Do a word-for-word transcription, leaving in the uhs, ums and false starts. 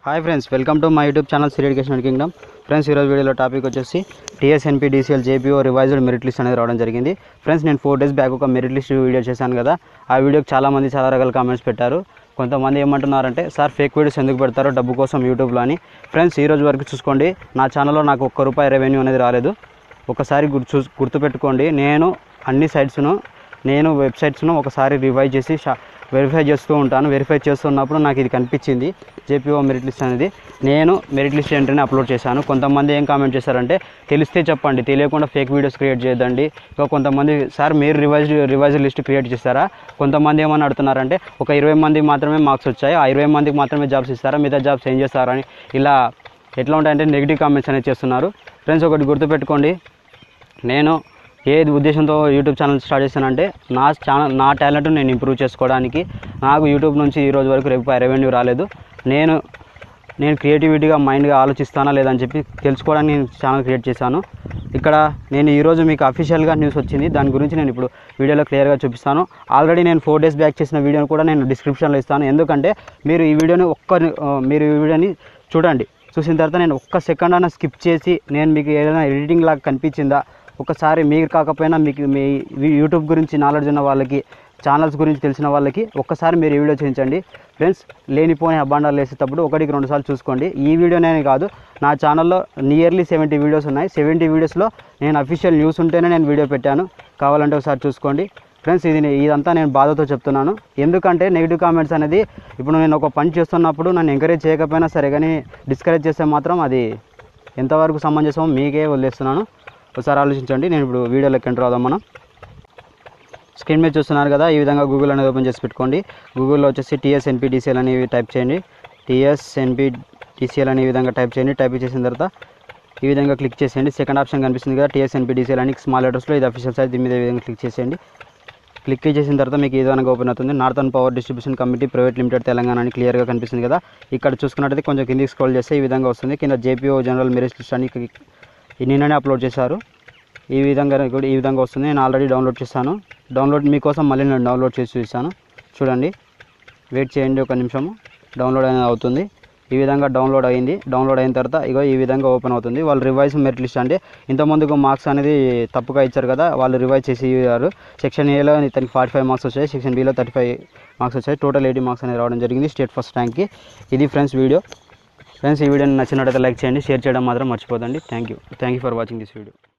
Hi friends, welcome to my YouTube channel Shri education kingdom. Friends, ఈరోజు వీడియోలో topic వచ్చేసి TSNP DCL JPO revised merit list అనేది రావడం జరిగింది. ఫ్రెండ్స్, నేను ఫోర్ డేస్ బ్యాక్ ఒక మెరిట్ లిస్ట్ వీడియో చేశాను కదా. ఆ వీడియోకి చాలామంది చాలా రకాల కామెంట్స్ పెట్టారు. కొంతమంది ఏమంటున్నారంటే, సార్ ఫేక్ వీడియోస్ ఎందుకు పెడతారో డబ్బు కోసం యూట్యూబ్లో అని. ఫ్రెండ్స్, ఈ రోజు వరకు చూసుకోండి, నా ఛానల్లో నాకు ఒక్క రూపాయి రెవెన్యూ అనేది రాలేదు. ఒకసారి గుర్తు గుర్తుపెట్టుకోండి, నేను అన్ని సైట్స్ను నేను వెబ్సైట్స్ను ఒకసారి రివైజ్ చేసి వెరిఫై చేస్తూ ఉంటాను. వెరిఫై చేస్తున్నప్పుడు నాకు ఇది కనిపించింది, జేపీఓ మెరిట్ లిస్ట్ అనేది. నేను మెరిట్ లిస్ట్ ఎంట్రీని అప్లోడ్ చేశాను. కొంతమంది ఏం కామెంట్ చేశారంటే, తెలిస్తే చెప్పండి, తెలియకుండా ఫేక్ వీడియోస్ క్రియేట్ చేయొద్దండి. ఇంకా కొంతమంది, సార్ మీరు రివైజ్ రివైజ్ లిస్ట్ క్రియేట్ చేస్తారా? కొంతమంది ఏమని అడుగుతున్నారంటే, ఒక ఇరవై మందికి మాత్రమే మార్క్స్ వచ్చాయి, ఆ ఇరవై మందికి మాత్రమే జాబ్స్ ఇస్తారా, మిగతా జాబ్స్ ఏం చేస్తారని ఇలా ఎట్లా ఉంటాయంటే నెగిటివ్ కామెంట్స్ అనేది చేస్తున్నారు. ఫ్రెండ్స్, ఒకటి గుర్తుపెట్టుకోండి, నేను ఏది ఉద్దేశంతో యూట్యూబ్ ఛానల్ స్టార్ట్ చేశానంటే, నా ఛానల్ నా టాలెంట్ నేను ఇంప్రూవ్ చేసుకోవడానికి. నాకు యూట్యూబ్ నుంచి ఈ రోజు వరకు రేపు రెవెన్యూ రాలేదు. నేను నేను క్రియేటివిటీగా మైండ్గా ఆలోచిస్తానా లేదని చెప్పి తెలుసుకోవడానికి నేను ఛానల్ క్రియేట్ చేశాను. ఇక్కడ నేను ఈరోజు మీకు అఫీషియల్గా న్యూస్ వచ్చింది, దాని గురించి నేను ఇప్పుడు వీడియోలో క్లియర్గా చూపిస్తాను. ఆల్రెడీ నేను ఫోర్ డేస్ బ్యాక్ చేసిన వీడియోని కూడా నేను డిస్క్రిప్షన్లో ఇస్తాను. ఎందుకంటే మీరు ఈ వీడియోని ఒక్క మీరు ఈ వీడియోని చూడండి, చూసిన తర్వాత నేను ఒక్క సెకండ్ అయినా స్కిప్ చేసి, నేను మీకు ఏదైనా ఎడిటింగ్ లాగా కనిపించిందా, ఒకసారి మీరు కాకపోయినా మీకు మీ యూట్యూబ్ గురించి నాలెడ్జ్ ఉన్న వాళ్ళకి, ఛానల్స్ గురించి తెలిసిన వాళ్ళకి ఒక్కసారి మీరు ఈ వీడియో చూపించండి. ఫ్రెండ్స్, లేనిపోని అబ్బాండాలు వేసేటప్పుడు ఒకటికి రెండు సార్లు చూసుకోండి. ఈ వీడియోనే కాదు, నా ఛానల్లో నియర్లీ సెవెంటీ వీడియోస్ ఉన్నాయి. సెవెంటీ వీడియోస్లో నేను అఫీషియల్ న్యూస్ ఉంటేనే నేను వీడియో పెట్టాను, కావాలంటే ఒకసారి చూసుకోండి. ఫ్రెండ్స్, ఇది ఇదంతా నేను బాధతో చెప్తున్నాను. ఎందుకంటే నెగిటివ్ కామెంట్స్ అనేది, ఇప్పుడు నేను ఒక పని చేస్తున్నప్పుడు నన్ను ఎంకరేజ్ చేయకపోయినా సరే, కానీ డిస్కరేజ్ చేస్తే మాత్రం అది ఎంతవరకు సమంజసమో మీకే వదిలేస్తున్నాను. ఒకసారి ఆలోచించండి. నేను ఇప్పుడు వీడియోలోకి ఎంటర్ అవుదాం. మనం స్క్రీన్ మీద చూస్తున్నారు కదా, ఈ విధంగా గూగుల్ అనేది ఓపెన్ చేసి పెట్టుకోండి. గూగుల్లో వచ్చేసి టీఎస్ఎన్పీ డీసీఎల్ అనేవి టైప్ చేయండి. టీఎస్ఎన్పీ డీసీఎల్ అనే విధంగా టైప్ చేయండి. టైప్ చేసిన తర్వాత ఈ విధంగా క్లిక్ చేసేయండి. సెకండ్ ఆప్షన్ కనిపిస్తుంది కదా, టీఎస్ఎన్పీ డీసీఎల్ అని స్మాల్ లెటర్స్లో, ఇది అఫీషియల్ సైట్. దీని మీద ఈ విధంగా క్లిక్ చేసేయండి. క్లిక్ చేసిన తర్వాత మీకు ఈ విధంగా ఓపెన్ అవుతుంది. Northern power distribution committee private limited Telangana అని క్లియర్గా కనిపిస్తుంది కదా. ఇక్కడ చూసుకున్నట్టయితే కొంచెం కిందికి స్క్రోల్ చేస్తే ఈ విధంగా వస్తుంది. కింద జేపీఓ జనరల్ మెరిట్ లిస్ట్ అని నిన్ననే అప్లోడ్ చేశారు. ఈ విధంగా కూడా ఈ విధంగా వస్తుంది. నేను ఆల్రెడీ డౌన్లోడ్ చేశాను. డౌన్లోడ్ మీకోసం మళ్ళీ నేను డౌన్లోడ్ చేసి చూపిస్తాను. చూడండి, వెయిట్ చేయండి ఒక నిమిషము. డౌన్లోడ్ అనేది అవుతుంది. ఈ విధంగా డౌన్లోడ్ అయింది. డౌన్లోడ్ అయిన తర్వాత ఇగో ఈ విధంగా ఓపెన్ అవుతుంది. వాళ్ళు రివైజ్ మెరిట్ లిస్ట్ అంటే, ఇంతకుముందుకు మార్క్స్ అనేది తప్పుగా ఇచ్చారు కదా, వాళ్ళు రివైజ్ చేసి ఇవ్వరు. సెక్షన్ ఏలో ఇతనికి ఫార్టీ ఫైవ్ మార్క్స్ వచ్చాయి, సెక్షన్ బీలో థర్టీ ఫైవ్ మార్క్స్ వచ్చాయి. టోటల్ ఎయిటీ మార్క్స్ అనేది రావడం జరిగింది స్టేట్ ఫస్ట్ ర్యాంక్కి. ఇది ఫ్రెండ్స్ వీడియో. ఫ్రెండ్స్, ఈ వీడియోని నచ్చినట్టయితే లైక్ చేయండి, షేర్ చేయడం మాత్రం మర్చిపోదండి. Thank you thank you for watching this video.